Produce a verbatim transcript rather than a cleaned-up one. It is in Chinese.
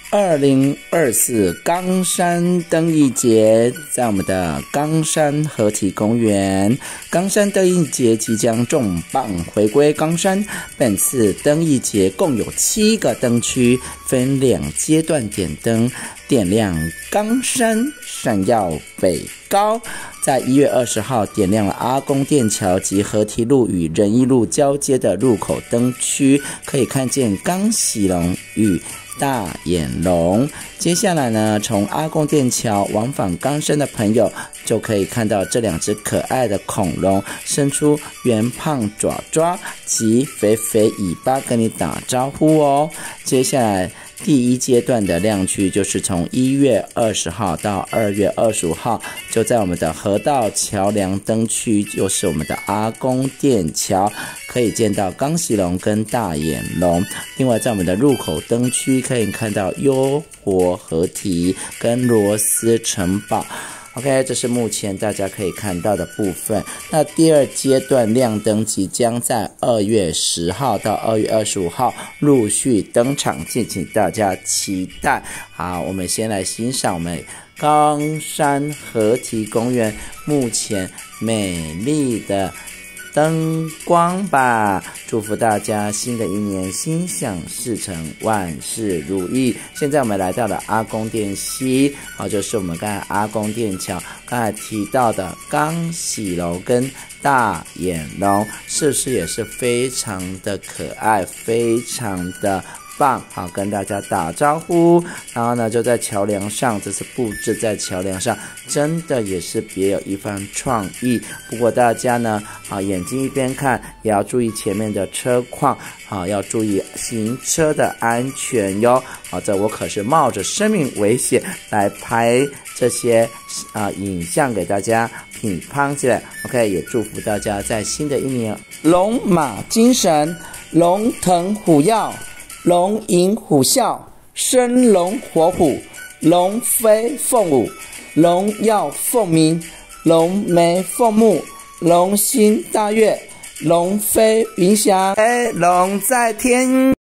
二零二四冈山灯艺节在我们的冈山合体公园，冈山灯艺节即将重磅回归冈山。本次灯艺节共有七个灯区，分两阶段点灯，点亮冈山，闪耀北高。在一月二十号点亮了阿公殿桥及合体路与仁义路交接的入口灯区，可以看见冈喜龙与大眼龙。接下来呢，从阿公殿桥往返冈山的朋友就可以看到这两只可爱的恐龙伸出圆胖爪爪及肥肥尾巴跟你打招呼哦。接下来第一阶段的亮区就是从一月二十号到二月二十五号，就在我们的河道桥梁灯区，就是我们的阿公殿桥，可以见到冈喜龙跟大眼龙。另外在我们的入口灯区可以看到优活合体跟罗斯城堡。OK， 这是目前大家可以看到的部分。那第二阶段亮灯即将在二月十号到二月二十五号陆续登场，敬请大家期待。好，我们先来欣赏我们冈山合体公园目前美丽的灯光吧，祝福大家新的一年心想事成，万事如意。现在我们来到了阿公殿西，好，就是我们刚才阿公殿桥刚才提到的冈喜龙跟大眼龙，是不是也是非常的可爱，非常的棒？好，跟大家打招呼。然后呢，就在桥梁上，这次布置在桥梁上，真的也是别有一番创意。不过大家呢，啊，眼睛一边看，也要注意前面的车况，啊，要注意行车的安全哟。好，这我可是冒着生命危险来拍这些啊影像给大家品乓起来。OK， 也祝福大家在新的一年龙马精神，龙腾虎跃，龙吟虎啸，生龙活虎，龙飞凤舞，龙耀凤鸣，龙眉凤目，龙心大悦，龙飞云翔，哎，龙在天。